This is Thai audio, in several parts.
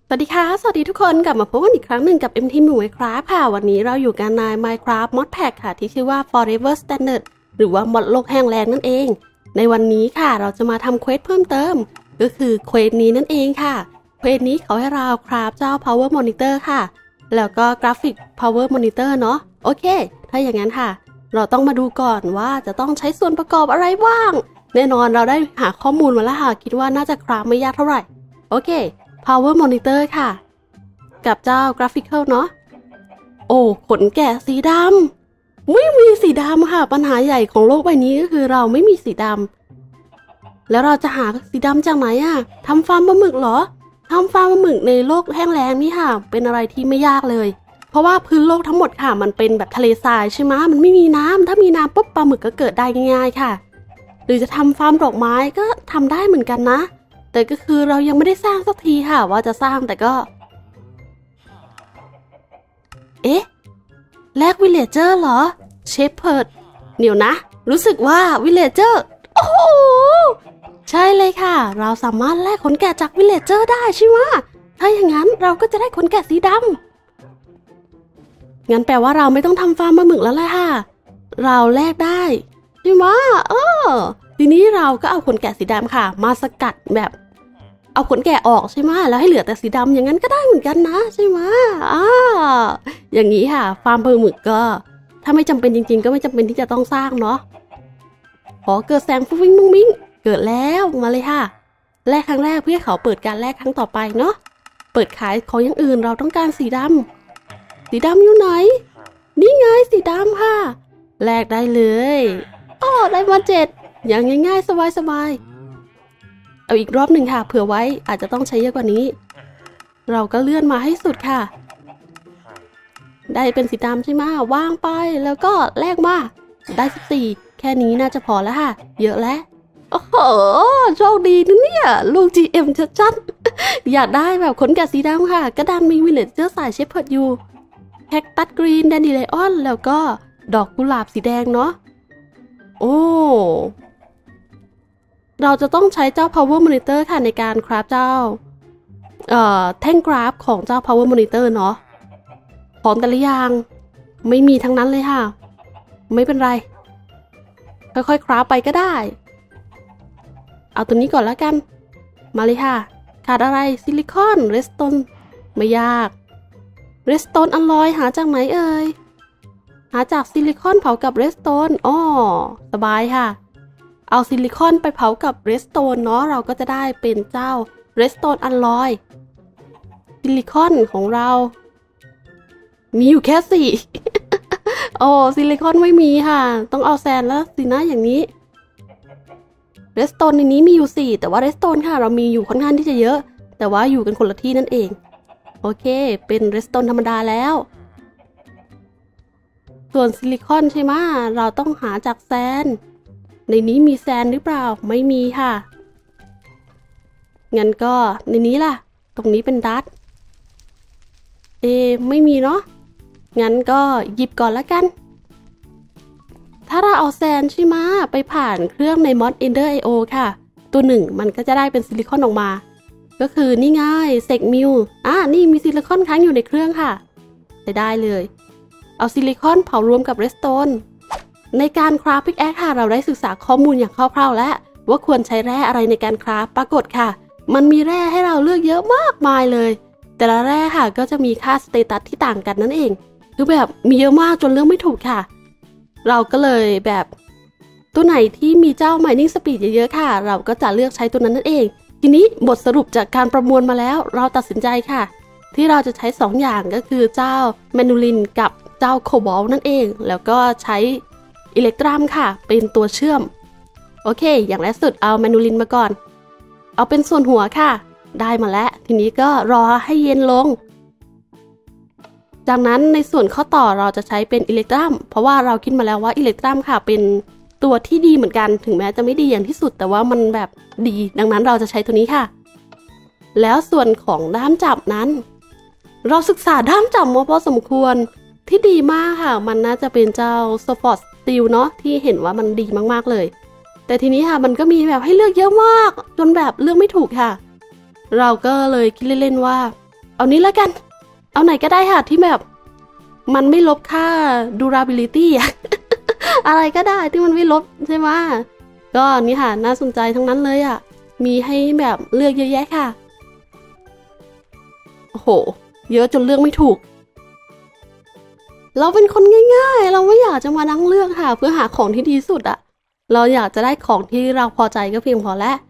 สวัสดีค่ะสวัสดีทุกคนกลับมาพบกันอีกครั้งหนึ่งกับ MT Minecraft ค่ะวันนี้เราอยู่กันใน Minecraft Mod Pack ค่ะที่ชื่อว่า Forever Standard หรือว่า mod โลกแห้งแล้งนั่นเองในวันนี้ค่ะเราจะมาทำเควสเพิ่มเติมก็คือเควสนี้นั่นเองค่ะเควสนี้เขาให้เราคราฟเจ้า Power Monitor ค่ะแล้วก็ Graphic Power Monitor เนาะโอเคถ้าอย่างนั้นค่ะเราต้องมาดูก่อนว่าจะต้องใช้ส่วนประกอบอะไรบ้างแน่นอนเราได้หาข้อมูลมาแล้วค่ะคิดว่าน่าจะคราฟไม่ยากเท่าไหร่โอเคPower Monitor ค่ะกับเจ้า Graphical เนาะโอ้ขนแกะสีดำไม่มีสีดำค่ะปัญหาใหญ่ของโลกใบนี้ก็คือเราไม่มีสีดำแล้วเราจะหาสีดำจากไหนอะทำฟาร์มปลาหมึกเหรอทำฟาร์มปลาหมึกในโลกแห้งแล้งนี่ค่ะเป็นอะไรที่ไม่ยากเลยเพราะว่าพื้นโลกทั้งหมดค่ะมันเป็นแบบทะเลทรายใช่ไหมมันไม่มีน้ำถ้ามีน้ำปุ๊บปลาหมึกก็เกิดได้ง่ายๆค่ะหรือจะทำฟาร์มดอกไม้ก็ทำได้เหมือนกันนะแต่ก็คือเรายังไม่ได้สร้างสักทีค่ะว่าจะสร้างแต่ก็เอ๊ะแลกวิลเลเจอร์เหรอเชฟเพิร์ดเดี๋ยวนะรู้สึกว่าวิลเลเจอร์โอ้โหใช่เลยค่ะเราสามารถแลกขนแกะจากวิลเลเจอร์ได้ใช่ไหมถ้าอย่างนั้นเราก็จะได้ขนแกะสีดำงั้นแปลว่าเราไม่ต้องทำฟาร์มปลาหมึกแล้วแหละค่ะเราแลกได้ใช่ไหมทีนี้เราก็เอาขนแกะสีดำค่ะมาสกัดแบบเอาขนแกะออกใช่ไหมแล้วให้เหลือแต่สีดำอย่างนั้นก็ได้เหมือนกันนะใช่ไหมอย่างนี้ค่ะฟาร์มปลาหมึกก็ถ้าไม่จำเป็นจริงๆก็ไม่จำเป็นที่จะต้องสร้างเนาะขอเกิดแสงฟุ้งฟิ้งมุ้งมิ้งเกิดแล้วมาเลยค่ะแลกครั้งแรกเพื่อเขาเปิดการแลกครั้งต่อไปเนาะเปิดขายของอย่างอื่นเราต้องการสีดำอยู่ไหนนี่ไงสีดำค่ะแลกได้เลยได้มา7อย่างง่ายๆสบายๆเอาอีกรอบหนึ่งค่ะเผื่อไว้อาจจะต้องใช้เยอะกว่านี้เราก็เลื่อนมาให้สุดค่ะได้เป็นสีดำใช่ไหมวางไปแล้วก็แลกมาได้14แค่นี้น่าจะพอแล้วค่ะเยอะแล้วโอ้โหโชคดีนะเนี่ยลูก GM ชัดๆอยากได้แบบขนแกะสีดำค่ะกระดานมีวิลเลจเจอร์สายเชฟเพิร์ดอยู่แคคตัสกรีนแดนดิเลออนแล้วก็ดอกกุหลาบสีแดงเนาะโอ้เราจะต้องใช้เจ้า Power Monitor ค่ะในการคราฟเจ้าแท่งกราฟของเจ้า Power Monitor เนาะของแต่ละอย่างไม่มีทั้งนั้นเลยค่ะไม่เป็นไรค่อยๆคราฟไปก็ได้เอาตัวนี้ก่อนแล้วกันมาเลยค่ะขาดอะไรซิลิคอนเรสโตนไม่ยากเรสโตนอลลอยหาจากไหนเอ่ยหาจากซิลิคอนเผากับเรสโตนสบายค่ะเอาซิลิคอนไปเผากับเรสโตนเนาะเราก็จะได้เป็นเจ้าเรสโตนอลลอยซิลิคอนของเรามีอยู่แค่4 ซิลิคอนไม่มีค่ะต้องเอาแซนแล้วสินะอย่างนี้เรสโตนในนี้มีอยู่4แต่ว่าเรสโตนค่ะเรามีอยู่ค่อนข้างที่จะเยอะแต่ว่าอยู่กันคนละที่นั่นเองโอเคเป็นเรสโตนธรรมดาแล้วส่วนซิลิคอนใช่ไหมเราต้องหาจากแซนในนี้มีแซนหรือเปล่าไม่มีค่ะงั้นก็ในนี้ล่ะตรงนี้เป็นดัตไม่มีเนาะงั้นก็หยิบก่อนละกันถ้าเราเอาแซนใช่ไหมไปผ่านเครื่องใน Mod Ender IO ค่ะตัว1มันก็จะได้เป็นซิลิคอนออกมาก็คือนี่ง่ายเซกมิลนี่มีซิลิคอนค้างอยู่ในเครื่องค่ะได้เลยเอาซิลิคอนเผารวมกับเรสโตนในการคราฟพิกแอคค่ะเราได้ศึกษาข้อมูลอย่างคร่าวๆแล้วว่าควรใช้แร่อะไรในการคราฟปรากฏค่ะมันมีแร่ให้เราเลือกเยอะมากมายเลยแต่ละแร่ค่ะก็จะมีค่าสเตตัสที่ต่างกันนั่นเองคือแบบมีเยอะมากจนเลือกไม่ถูกค่ะเราก็เลยแบบตัวไหนที่มีเจ้า mining speed เยอะๆค่ะเราก็จะเลือกใช้ตัวนั้นนั่นเองทีนี้บทสรุปจากการประมวลมาแล้วเราตัดสินใจค่ะที่เราจะใช้2อย่างก็คือเจ้าแมนูลินกับเจ้าโคบอลต์นั่นเองแล้วก็ใช้อิเล็กตรัมค่ะเป็นตัวเชื่อมโอเคอย่างแรกสุดเอาแมนูลินมาก่อนเอาเป็นส่วนหัวค่ะได้มาแล้วทีนี้ก็รอให้เย็นลงจากนั้นในส่วนข้อต่อเราจะใช้เป็นอิเล็กตรัมเพราะว่าเราคิดมาแล้วว่าอิเล็กตรัมค่ะเป็นตัวที่ดีเหมือนกันถึงแม้จะไม่ดีอย่างที่สุดแต่ว่ามันแบบดีดังนั้นเราจะใช้ตัวนี้ค่ะแล้วส่วนของด้ามจับนั้นเราศึกษาด้ามจับมาพอสมควรที่ดีมากค่ะมันน่าจะเป็นเจ้าสปอร์ตสตีลเนาะที่เห็นว่ามันดีมากๆเลยแต่ทีนี้ค่ะมันก็มีแบบให้เลือกเยอะมากจนแบบเลือกไม่ถูกค่ะเราก็เลยคิดเล่นๆว่าเอานี้แล้วกัน เอาไหนก็ได้ค่ะที่แบบมันไม่ลบค่า durability อะ อะไรก็ได้ที่มันไม่ลบใช่ไหมก็นี่ค่ะน่าสนใจทั้งนั้นเลยอ่ะมีให้แบบเลือกเยอะแยะค่ะโอ้โหเยอะจนเลือกไม่ถูกเราเป็นคนง่ายๆเราไม่อยากจะมานั่งเลือกค่ะเพื่อหาของที่ดีสุดอ่ะเราอยากจะได้ของที่เราพอใจก็เพียงพอแล้ว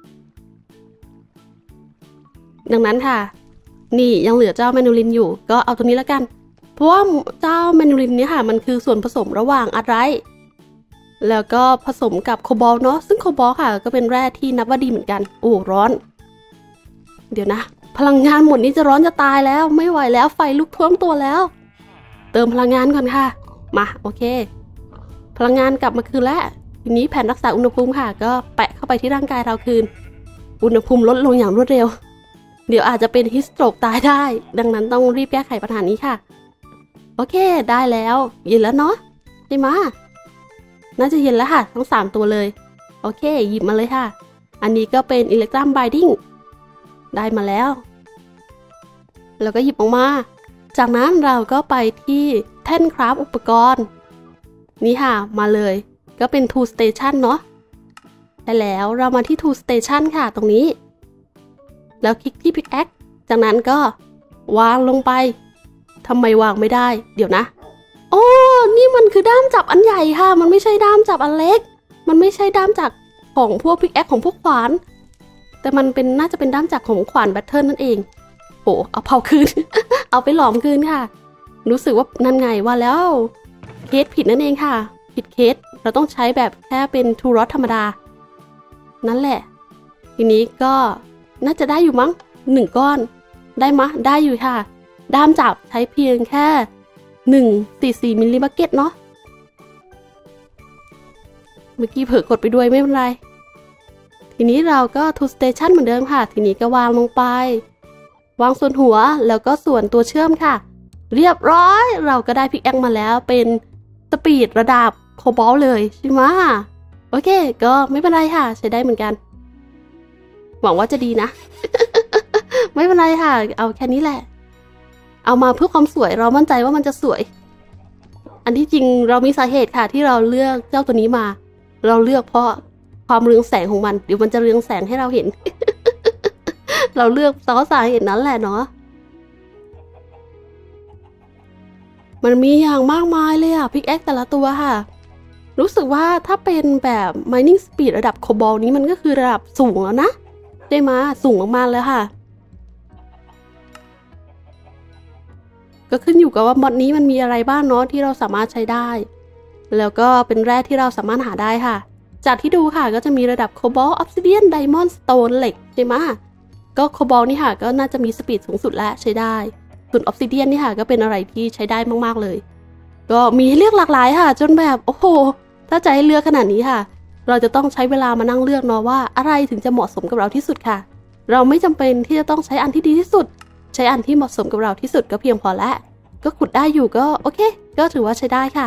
ดังนั้นค่ะนี่ยังเหลือเจ้าแมนูลินอยู่ก็เอาตัวนี้แล้วกันเพราะว่าเจ้าแมนูลินเนี่ยค่ะมันคือส่วนผสมระหว่างอะไรแล้วก็ผสมกับโคบอลเนาะซึ่งโคบอลค่ะก็เป็นแร่ที่นับว่าดีเหมือนกันโอ้ร้อนเดี๋ยวนะพลังงานหมดนี้จะร้อนจะตายแล้วไม่ไหวแล้วไฟลุกท่วมตัวแล้วเติมพลังงานก่อนค่ะมาโอเคพลังงานกลับมาคืนแล้วทีนี้แผ่นรักษาอุณหภูมิค่ะก็แปะเข้าไปที่ร่างกายเราคืนอุณหภูมิลดลงอย่างรวดเร็วเดี๋ยวอาจจะเป็นฮิสโตรกตายได้ดังนั้นต้องรีบแก้ไขปัญหานี้ค่ะโอเคได้แล้วเย็นแล้วเนาะใช่ไหมน่าจะเย็นแล้วค่ะทั้ง3ตัวเลยโอเคหยิบมาเลยค่ะอันนี้ก็เป็นอิเล็กตรัมไบดิ้งได้มาแล้วแล้วก็หยิบออกมาจากนั้นเราก็ไปที่แท่นคราฟอุปกรณ์นี่ค่ะมาเลยก็เป็น Tool Station เนาะได้แล้วเรามาที่ Tool Station ค่ะตรงนี้แล้วคลิกที่ Pickaxe จากนั้นก็วางลงไปทำไมวางไม่ได้เดี๋ยวนะโอ้นี่มันคือด้ามจับอันใหญ่ค่ะมันไม่ใช่ด้ามจับอันเล็กมันไม่ใช่ด้ามจับของพวก Pickaxe ของพวกขวานแต่มันเป็นน่าจะเป็นด้ามจับของขวานแบตเทิลนั่นเองโอ้เอาเผาคืน เอาไปหลอมคืนค่ะรู้สึกว่านั่นไงว่าแล้วเคสผิดนั่นเองค่ะผิดเคสเราต้องใช้แบบแค่เป็นทูรอสธรรมดานั่นแหละทีนี้ก็น่าจะได้อยู่มั้ง1ก้อนได้มะได้อยู่ค่ะด้ามจับใช้เพียงแค่144มิลลิบักเก็ตเนาะเมื่อกี้เผลอกดไปด้วยไม่เป็นไรทีนี้เราก็ to station เหมือนเดิมค่ะทีนี้ก็วางลงไปวางส่วนหัวแล้วก็ส่วนตัวเชื่อมค่ะเรียบร้อยเราก็ได้พิกแอคมาแล้วเป็นสปีดระดับโคบอลเลยใช่ไหมโอเคก็ไม่เป็นไรค่ะใช้ได้เหมือนกันหวังว่าจะดีนะ ไม่เป็นไรค่ะเอาแค่นี้แหละเอามาเพื่อความสวยเรามั่นใจว่ามันจะสวยอันที่จริงเรามีสาเหตุค่ะที่เราเลือกเจ้าตัวนี้มาเราเลือกเพราะความเรืองแสงของมันเดี๋ยวมันจะเรืองแสงให้เราเห็น เราเลือกเพราะสาเหตุนั้นแหละเนาะมันมีอย่างมากมายเลยอะพิกแอคแต่ละตัวค่ะรู้สึกว่าถ้าเป็นแบบ mining speed ระดับโคบอลนี้มันก็คือระดับสูงแล้วนะได้มาสูงมากๆเลยค่ะก็ขึ้นอยู่กับว่ามอดนี้มันมีอะไรบ้างเนาะที่เราสามารถใช้ได้แล้วก็เป็นแร่ที่เราสามารถหาได้ค่ะจากที่ดูค่ะก็จะมีระดับโคบอลออฟซิเดียนไดมอนด์สโตนเหล็กใช่ไหมก็โคบอลนี่ค่ะก็น่าจะมีสปีดสูงสุดและใช้ได้ส่วนออฟซิเดียนนี่ค่ะก็เป็นอะไรที่ใช้ได้มากๆเลยก็มีให้เลือกหลากหลายค่ะจนแบบโอ้โหถ้าจะให้เลือกขนาดนี้ค่ะเราจะต้องใช้เวลามานั่งเลือกเนาะว่าอะไรถึงจะเหมาะสมกับเราที่สุดค่ะเราไม่จำเป็นที่จะต้องใช้อันที่ดีที่สุดใช้อันที่เหมาะสมกับเราที่สุดก็เพียงพอแล้วก็ขุดได้อยู่ก็โอเคก็ถือว่าใช้ได้ค่ะ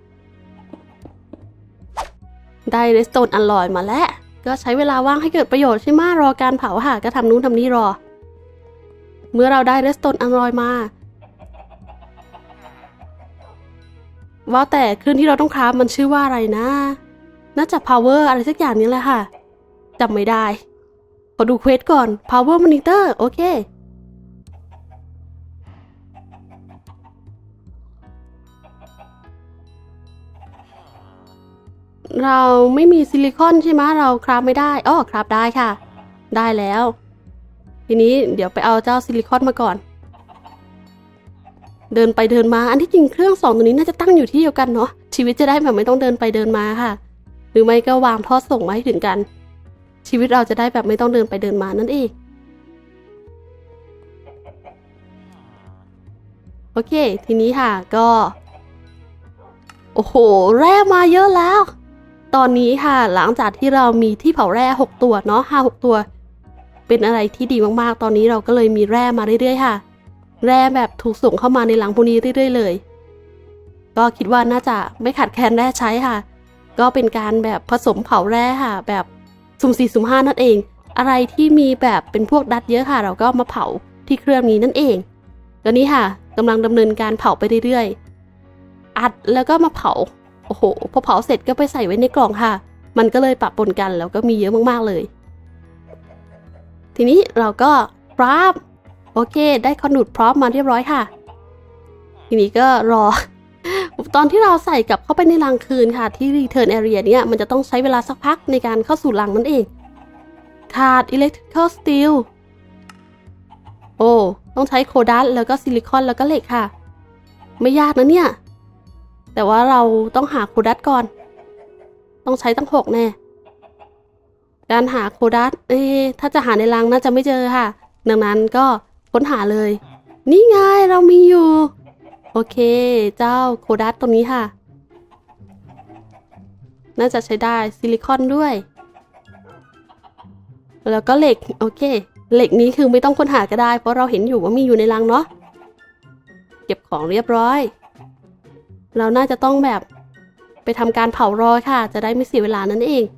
ได้เรสโตนอัลลอยมาแล้วก็ใช้เวลาว่างให้เกิดประโยชน์ใช่ไหมรอการเผาค่ะก็ทำนู้นทำนี้รอเมื่อเราได้เรสโตนอัลลอยมาว่าแต่เครื่องที่เราต้องคราฟมันชื่อว่าอะไรนะน่าจะ power อะไรสักอย่างนี้แหละค่ะจำไม่ได้ขอดูเควสก่อน power monitor โอเคเราไม่มีซิลิคอนใช่ไหมเราคราฟไม่ได้อ้อคราฟได้ค่ะได้แล้วทีนี้เดี๋ยวไปเอาเจ้าซิลิคอนมาก่อนเดินไปเดินมาอันที่จริงเครื่อง2ตัวนี้น่าจะตั้งอยู่ที่เดียวกันเนาะชีวิตจะได้แบบไม่ต้องเดินไปเดินมาค่ะหรือไม่ก็วางท่อส่งมาให้ถึงกันชีวิตเราจะได้แบบไม่ต้องเดินไปเดินมานั่นเองโอเคทีนี้ค่ะก็โอ้โหแร่มาเยอะแล้วตอนนี้ค่ะหลังจากที่เรามีที่เผาแร่6ตัวเนาะ5-6ตัวเป็นอะไรที่ดีมากๆตอนนี้เราก็เลยมีแร่มาเรื่อยๆค่ะแร่แบบถูกส่งเข้ามาในหลังพวกนี้เรื่อยๆเลยก็คิดว่าน่าจะไม่ขาดแคลนแร่ใช้ค่ะก็เป็นการแบบผสมเผาแร่ค่ะแบบสุ่ม4สุ่ม5นั่นเองอะไรที่มีแบบเป็นพวกดัดเยอะค่ะเราก็มาเผาที่ที่เครื่องนี้นั่นเองตอนนี้ค่ะกำลังดำเนินการเผาไปเรื่อยๆอัดแล้วก็มาเผาโอ้โหพอเผาเสร็จก็ไปใส่ไว้ในกล่องค่ะมันก็เลยปะปนกันแล้วก็มีเยอะมากๆเลยทีนี้เราก็พร้อมโอเคได้คอนดูดพร้อมมาเรียบร้อยค่ะทีนี้ก็รอ ตอนที่เราใส่กลับเข้าไปในรังคืนค่ะที่ Return Area เนี่ยมันจะต้องใช้เวลาสักพักในการเข้าสู่รังนั่นเองขาด Electrical Steel โอ้ต้องใช้โคดัสแล้วก็ซิลิคอนแล้วก็เหล็กค่ะไม่ยากนะเนี่ยแต่ว่าเราต้องหาโคดัสก่อนต้องใช้ตั้ง6แน่การหาโคดัสถ้าจะหาในรังน่าจะไม่เจอค่ะดังนั้นก็ค้นหาเลยนี่ไงเรามีอยู่โอเคเจ้าโคดัสตรงนี้ค่ะน่าจะใช้ได้ซิลิคอนด้วยแล้วก็เหล็กโอเคเหล็กนี้คือไม่ต้องค้นหาก็ได้เพราะเราเห็นอยู่ว่ามีอยู่ในรังเนาะเก็บของเรียบร้อยเราน่าจะต้องแบบไปทำการเผารอค่ะจะได้ไม่เสียเวลานั่นเอง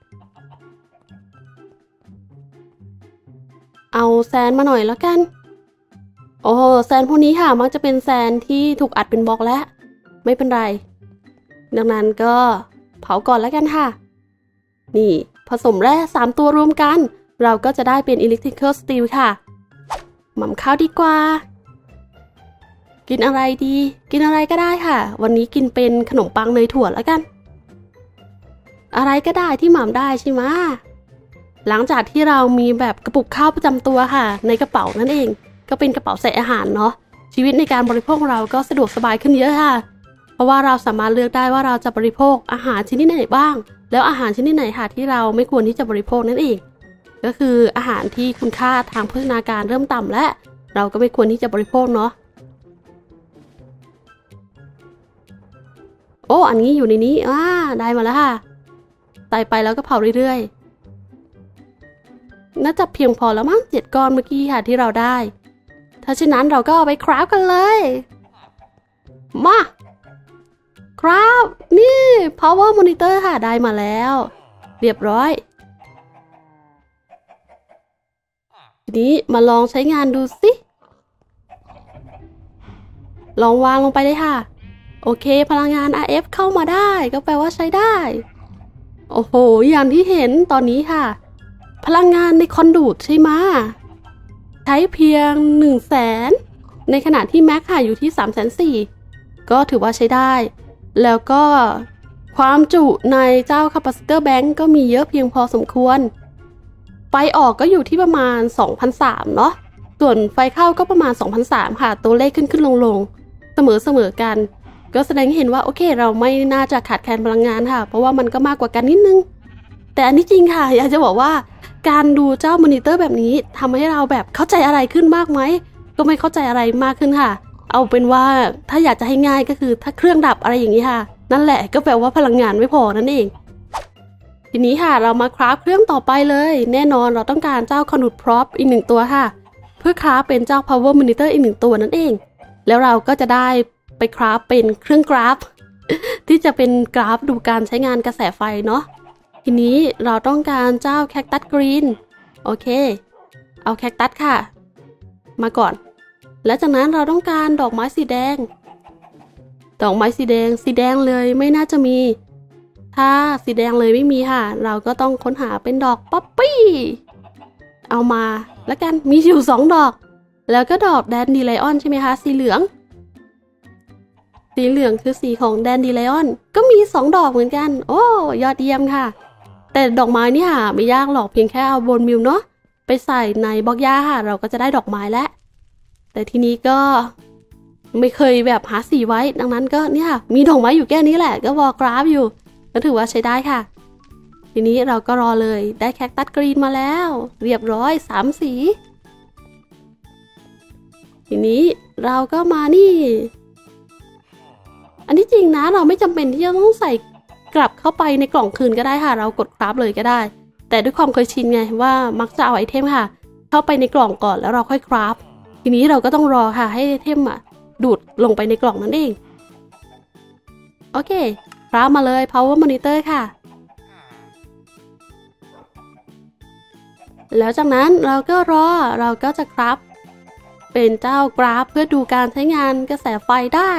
เอาแซนมาหน่อยแล้วกันโอ้แซนพวกนี้ค่ะมักจะเป็นแซนที่ถูกอัดเป็นบล็อกแล้วไม่เป็นไรดังนั้นก็เผาก่อนแล้วกันค่ะนี่ผสมแร่3ตัวรวมกันเราก็จะได้เป็น Electrical Steel ค่ะหม่ำข้าวดีกว่ากินอะไรดีกินอะไรก็ได้ค่ะวันนี้กินเป็นขนมปังเนยถั่วแล้วกันอะไรก็ได้ที่หม่ำได้ใช่ไหมหลังจากที่เรามีแบบกระปุกข้าวประจำตัวค่ะในกระเป๋านั่นเองก็เป็นกระเป๋าใส่อาหารเนาะชีวิตในการบริโภคเราก็สะดวกสบายขึ้นเยอะค่ะเพราะว่าเราสามารถเลือกได้ว่าเราจะบริโภคอาหารชนิดไหนบ้างแล้วอาหารชนิดไหนค่ะที่เราไม่ควรที่จะบริโภคนั่นเองก็คืออาหารที่คุณค่าทางโภชนาการเริ่มต่ำและเราก็ไม่ควรที่จะบริโภคเนาะโอ้อันนี้อยู่ในนี้ได้มาแล้วค่ะใส่ไปแล้วก็เผาเรื่อยๆน่าจะเพียงพอแล้วมั้ง7ก้อนเมื่อกี้ค่ะที่เราได้ถ้าเช่นนั้นเราก็เอาไปคราฟกันเลยมาคราฟนี่ power monitor ค่ะได้มาแล้วเรียบร้อยทีนี้มาลองใช้งานดูสิลองวางลงไปเลยค่ะโอเคพลังงาน RF เข้ามาได้ก็แปลว่าใช้ได้โอ้โหอย่างที่เห็นตอนนี้ค่ะพลังงานในคอนดูดใช่ไหมใช้เพียง 100,000 ในขณะที่แม็กค่ะอยู่ที่ 340,000 ก็ถือว่าใช้ได้แล้วก็ความจุในเจ้า Capacitor Bank ก็มีเยอะเพียงพอสมควรไฟออกก็อยู่ที่ประมาณ 2,300 เนาะส่วนไฟเข้าก็ประมาณ 2,300 ค่ะตัวเลขขึ้นลงเสมอกันก็แสดงให้เห็นว่าโอเคเราไม่น่าจะขาดแคลนพลังงานค่ะเพราะว่ามันก็มากกว่ากันนิดนึงแต่อันนี้จริงค่ะอยากจะบอกว่าการดูเจ้ามอนิเตอร์แบบนี้ทำให้เราแบบเข้าใจอะไรขึ้นมากไหมก็ไม่เข้าใจอะไรมากขึ้นค่ะเอาเป็นว่าถ้าอยากจะให้ง่ายก็คือถ้าเครื่องดับอะไรอย่างนี้ค่ะนั่นแหละก็แปลว่าพลังงานไม่พอนั่นเองทีนี้ค่ะเรามาคราฟเครื่องต่อไปเลยแน่นอนเราต้องการเจ้าคอนดูดพร็อพอีก1ตัวค่ะเพื่อคราฟเป็นเจ้า power monitor อีก1ตัวนั่นเองแล้วเราก็จะได้ไปคราฟเป็นเครื่องกราฟ ที่จะเป็นกราฟดูการใช้งานกระแสไฟเนาะทีนี้เราต้องการเจ้าแคคตัสกรีนโอเคเอาแคคตัสค่ะมาก่อนและจากนั้นเราต้องการดอกไม้สีแดงดอกไม้สีแดงเลยไม่น่าจะมีถ้าสีแดงเลยไม่มีค่ะเราก็ต้องค้นหาเป็นดอกป๊อปปี้เอามาแล้วกันมีอยู่2ดอกแล้วก็ดอกแดนดีไลออนใช่ไหมคะสีเหลืองคือสีของแดนดีไลออนก็มี2ดอกเหมือนกันโอ้ยอดเยี่ยมค่ะแต่ดอกไม้นี่ค่ะไม่ยากหรอกเพียงแค่เอาโบนมิลเนาะไปใส่ในบล็อกหญ้าค่ะเราก็จะได้ดอกไม้แล้วแต่ทีนี้ก็ไม่เคยแบบหาสีไว้ดังนั้นก็เนี่ยมีดอกไม้อยู่แค่นี้แหละก็วอลกราฟอยู่ก็ถือว่าใช้ได้ค่ะทีนี้เราก็รอเลยได้แคคตัสกรีนมาแล้วเรียบร้อย3สีทีนี้เราก็มานี่อันที่จริงนะเราไม่จำเป็นที่จะต้องใส่กลับเข้าไปในกล่องคืนก็ได้ค่ะเรากดคราฟเลยก็ได้แต่ด้วยความเคยชินไงว่ามักจะเอาไอเทมค่ะเข้าไปในกล่องก่อนแล้วเราค่อยคราฟทีนี้เราก็ต้องรอค่ะให้ไอเทมดูดลงไปในกล่องนั่นเองโอเคคราฟมาเลย power monitor ค่ะแล้วจากนั้นเราก็รอเราก็จะคราฟเป็นเจ้ากราฟเพื่อดูการใช้งานกระแสไฟได้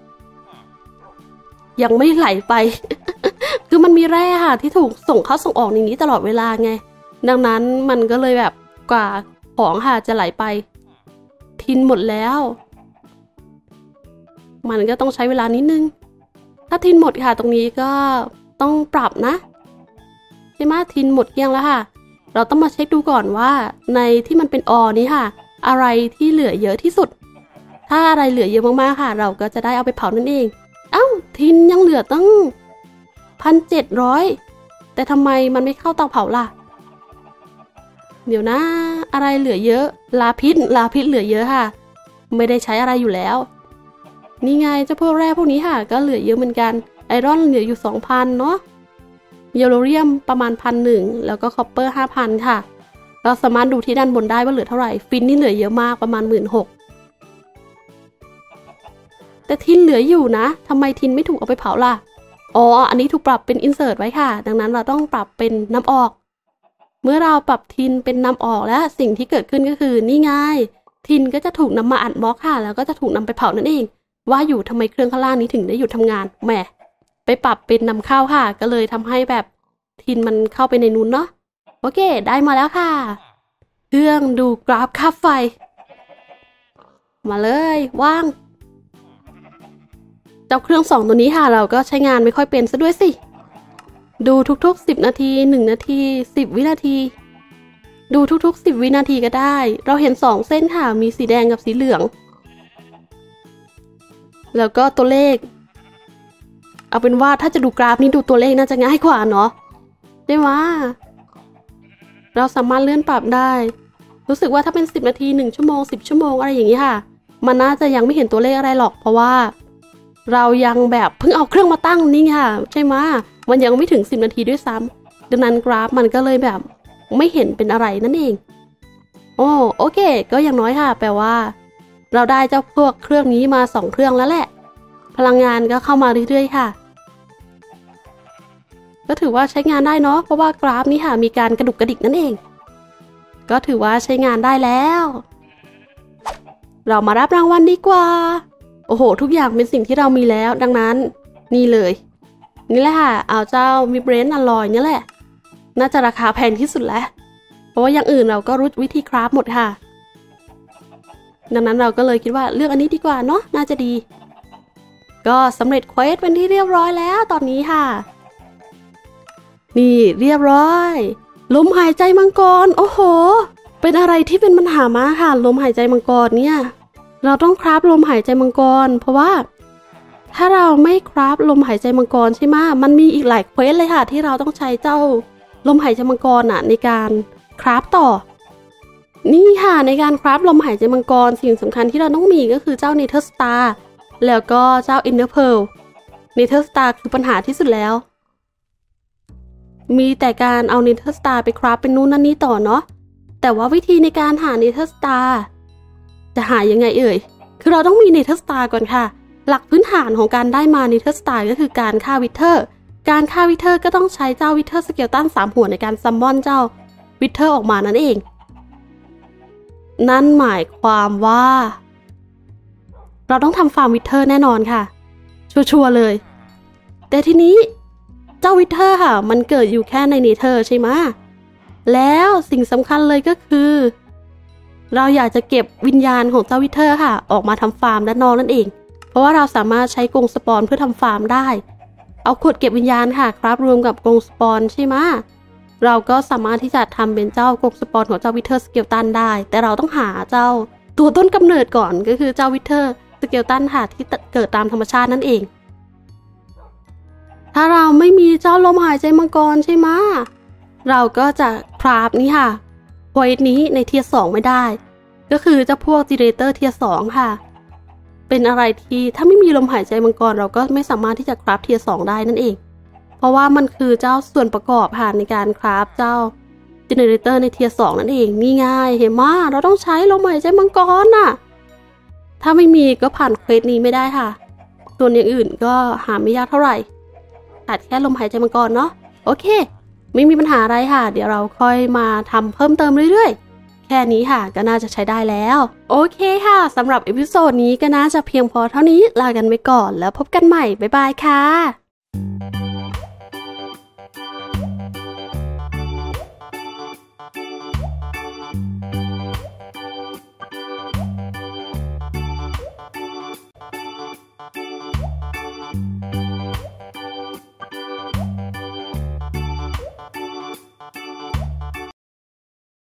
ยังไม่ไหลไป คือมันมีแร่ค่ะที่ถูกส่งเข้าส่งออกในนี้ตลอดเวลาไงดังนั้นมันก็เลยแบบกว่าของค่ะจะไหลไปทินหมดแล้วมันก็ต้องใช้เวลานิดนึงถ้าทินหมดค่ะตรงนี้ก็ต้องปรับนะใช่ไหมทินหมดยังแล้วค่ะเราต้องมาเช็คดูก่อนว่าในที่มันเป็นอนี้ค่ะอะไรที่เหลือเยอะที่สุดถ้าอะไรเหลือเยอะมากๆค่ะเราก็จะได้เอาไปเผานั่นเองเอ้าทินยังเหลือตั้ง1,700แต่ทำไมมันไม่เข้าเตาเผาล่ะเดี๋ยวนะอะไรเหลือเยอะลาพิษเหลือเยอะค่ะไม่ได้ใช้อะไรอยู่แล้วนี่ไงเจ้าพวกแร่พวกนี้ค่ะก็เหลือเยอะเหมือนกันไอรอนเหลืออยู่ 2,000 เนาะเยลโลเรียมประมาณ 1,100 แล้วก็คอปเปอร์ 5,000 ค่ะเราสามารถดูที่ด้านบนได้ว่าเหลือเท่าไหร่ฟินนี่เหลือเยอะมากประมาณ 16,000 แต่ทินเหลืออยู่นะทำไมทินไม่ถูกเอาไปเผาล่ะอ๋ออันนี้ถูกปรับเป็นอินเสิร์ตไว้ค่ะดังนั้นเราต้องปรับเป็นน้ำออกเมื่อเราปรับทินเป็นน้ำออกแล้วสิ่งที่เกิดขึ้นก็คือนี่ไงทินก็จะถูกนำมาอัดบล็อกค่ะแล้วก็จะถูกนำไปเผานั่นเองว่าอยู่ทำไมเครื่องข้างล่างนี้ถึงได้หยุดทำงานแหมไปปรับเป็นนำเข้าค่ะก็เลยทำให้แบบทินมันเข้าไปในนู้นเนาะโอเคได้มาแล้วค่ะเครื่องดูกราฟค่าไฟมาเลยว่างเจ้าเครื่อง2ตัวนี้ค่ะเราก็ใช้งานไม่ค่อยเป็นซะด้วยสิดูทุกๆ10นาที1นาที10วินาทีดูทุกๆ10วินาทีก็ได้เราเห็น2เส้นค่ะมีสีแดงกับสีเหลืองแล้วก็ตัวเลขเอาเป็นว่าถ้าจะดูกราฟนี้ดูตัวเลขน่าจะง่ายกว่าเนาะได้ไหมเราสามารถเลื่อนปรับได้รู้สึกว่าถ้าเป็น10นาที1ชั่วโมง10ชั่วโมงอะไรอย่างนี้ค่ะมันน่าจะยังไม่เห็นตัวเลขอะไรหรอกเพราะว่าเรายังแบบเพิ่งเอาเครื่องมาตั้งนี่ค่ะใช่ไหมมันยังไม่ถึง10นาทีด้วยซ้ำดังนั้นกราฟมันก็เลยแบบไม่เห็นเป็นอะไรนั่นเองโอเคก็อย่างน้อยค่ะแปลว่าเราได้เจ้าพวกเครื่องนี้มา2เครื่องแล้วแหละพลังงานก็เข้ามาเรื่อยๆค่ะก็ถือว่าใช้งานได้เนาะเพราะว่ากราฟนี้ค่ะมีการกระดุกกระดิกนั่นเองก็ถือว่าใช้งานได้แล้วเรามารับรางวัลดีกว่าโอ้โหทุกอย่างเป็นสิ่งที่เรามีแล้วดังนั้นนี่เลยนี่แหละค่ะเอาเจ้ามิเบรนอลลอยนี่แหละน่าจะราคาแพงที่สุดแล้วเพราะว่าอย่างอื่นเราก็รู้วิธีคราฟหมดค่ะดังนั้นเราก็เลยคิดว่าเลือกอันนี้ดีกว่าเนาะน่าจะดีก็สำเร็จเควสเป็นที่เรียบร้อยแล้วตอนนี้ค่ะนี่เรียบร้อยลมหายใจมังกรโอ้โหเป็นอะไรที่เป็นปัญหามากค่ะลมหายใจมังกรเนี่ยเราต้องคราฟลมหายใจมังกรเพราะว่าถ้าเราไม่คราฟลมหายใจมังกรใช่ไหมมันมีอีกหลายเควสเลยค่ะที่เราต้องใช้เจ้าลมหายใจมังกรในการคราฟต่อนี่ค่ะในการคราฟลมหายใจมังกรสิ่งสำคัญที่เราต้องมีก็คือเจ้าเนเธอร์สตาร์แล้วก็เจ้าอินเนอร์เพลเนเธอร์สตาร์คือปัญหาที่สุดแล้วมีแต่การเอาเนเธอร์สตาร์ไปคราฟเป็นนู่นนั่นนี่ต่อเนาะแต่ว่าวิธีในการหาเนเธอร์สตาร์จะหายังไงเอ่ยคือเราต้องมีเนเธอร์สตาร์ก่อนค่ะหลักพื้นฐานของการได้มาเนเธอร์สตาร์ก็คือการฆ่าวิเทอร์การฆ่าวิเทอร์ก็ต้องใช้เจ้าวิเทอร์สเกลตัน3หัวในการซัมมอนเจ้าวิเทอร์ออกมานั่นเองนั่นหมายความว่าเราต้องทำฟาร์มวิเทอร์แน่นอนค่ะชัวร์เลยแต่ทีนี้เจ้าวิเทอร์ค่ะมันเกิดอยู่แค่ในเนเธอร์ใช่ไหมแล้วสิ่งสำคัญเลยก็คือเราอยากจะเก็บวิญญาณของเจ้าวิเทอร์ค่ะออกมาทำฟาร์มด้านนอกนั่นเองเพราะว่าเราสามารถใช้กรงสปอนเพื่อทำฟาร์มได้เอาขวดเก็บวิญญาณค่ะครับรวมกับกรงสปอนใช่ไหมเราก็สามารถที่จะทำเป็นเจ้ากรงสปอนของเจ้าวิเทอร์สเกลตันได้แต่เราต้องหาเจ้าตัวต้นกำเนิดก่อนก็คือเจ้าวิเทอร์สเกลตันค่ะที่เกิดตามธรรมชาตินั่นเองถ้าเราไม่มีเจ้าลมหายใจมังกรใช่ไหมเราก็จะคราฟนี้ค่ะโพสต์นี้ในเทียร์2ไม่ได้ก็คือเจ้าพวกจีเนเรเตอร์เทียร์2ค่ะเป็นอะไรที่ถ้าไม่มีลมหายใจมังกรเราก็ไม่สามารถที่จะคราฟเทียร์2ได้นั่นเองเพราะว่ามันคือเจ้าส่วนประกอบค่ะในการคราฟเจ้าจีเนเรเตอร์ในเทียร์2นั่นเองนี่ง่ายเห็นไหมเราต้องใช้ลมหายใจมังกรน่ะถ้าไม่มีก็ผ่านเควสนี้ไม่ได้ค่ะส่วนอย่างอื่นก็หาไม่ยากเท่าไหร่ขาดแค่ลมหายใจมังกรเนาะโอเคไม่มีปัญหาอะไรค่ะเดี๋ยวเราค่อยมาทำเพิ่มเติมเรื่อยๆแค่นี้ค่ะก็น่าจะใช้ได้แล้วโอเคค่ะสำหรับเอพิโซดนี้ก็น่าจะเพียงพอเท่านี้ลากันไปก่อนแล้วพบกันใหม่บ๊ายบายค่ะ